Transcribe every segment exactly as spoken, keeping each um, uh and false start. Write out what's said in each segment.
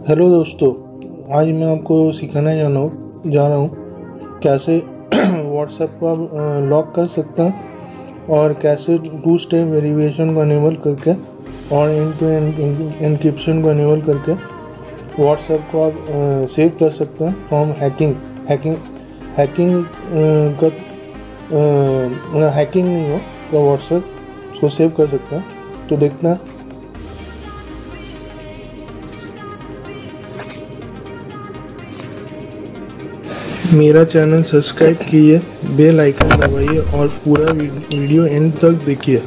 Hello दोस्तों, आज मैं आपको सिखाने जाना हूँ जा रहा हूँ कैसे व्हाट्सएप को आप लॉक कर सकते हैं और कैसे टू स्टेप वेरिफिकेशन को अनेबल करके और एंड टू एंड एन्क्रिप्शन को अनेबल करके व्हाट्सएप को आप सेव कर सकते हैं फ्रॉम हैकिंग हैकिंग हैकिंग का हैकिंग नहीं हो तो व्हाट्सएप उसको सेव कर सकते हैं। तो देखते हैं। मेरा चैनल सब्सक्राइब कीजिए, बेल आइकन दबाइए और पूरा वीडियो एंड तक देखिए।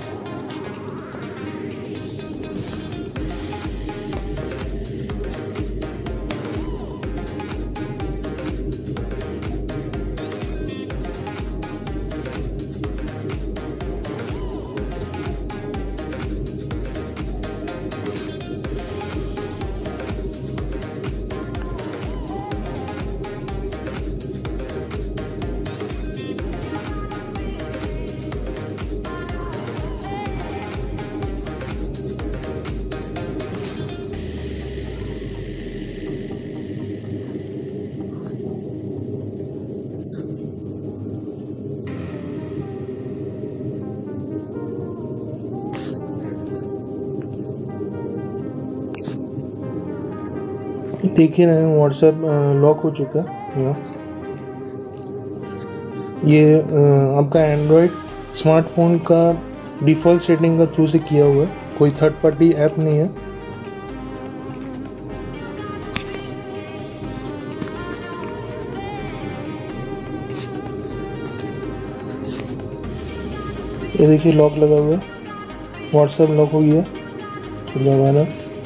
देख ही रहे हैं व्हाट्सएप लॉक हो चुका है। यहाँ ये आ, आपका एंड्रॉयड स्मार्टफोन का डिफ़ॉल्ट सेटिंग का थ्रू से किया हुआ है, कोई थर्ड पार्टी ऐप नहीं है। ये देखिए लॉक लगा हुआ है, व्हाट्सएप लॉक हो गया। तो दोबारा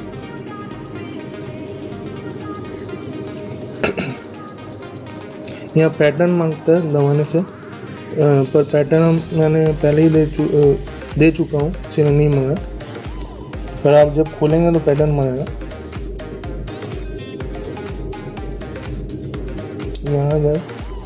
यहाँ पैटर्न मांगता है दबाने से, पर पैटर्न हम मैंने पहले ही दे चु दे चुका हूँ, इसलिए नहीं मांगा। पर आप जब खोलेंगे तो पैटर्न मांगेगा। यहाँ गए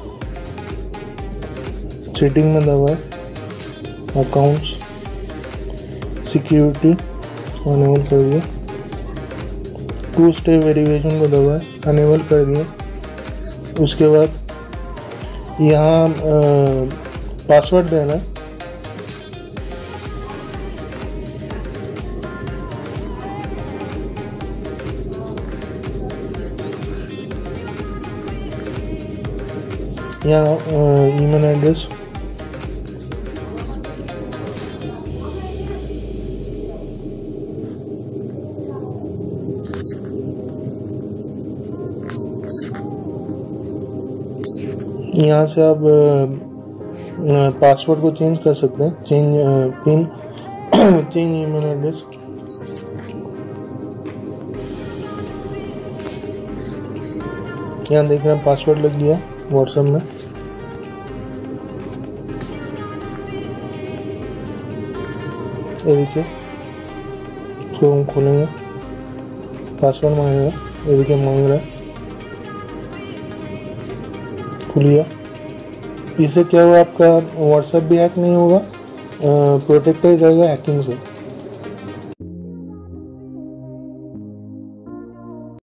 सेटिंग में दबाए, अकाउंट्स सिक्योरिटी को अनेबल कर दिया, टू स्टेप वेरिफिकेशन को दबाए, अनेबल कर दिया। उसके बाद यहाँ पासवर्ड देना है। यहाँ ईमेल एड्रेस, यहाँ से आप पासवर्ड को चेंज कर सकते हैं, change pin, change email address. यहाँ देख रहे हैं पासवर्ड लग गया व्हाट्सएप में। ये देखिए, इसको हम खोलेंगे, पासवर्ड मांगेगा। ये देखिए मांग रहा है, खुलिए। इससे क्या हुआ, आपका व्हाट्सएप भी हैक नहीं होगा, प्रोटेक्टेड रहेगा हैकिंग से।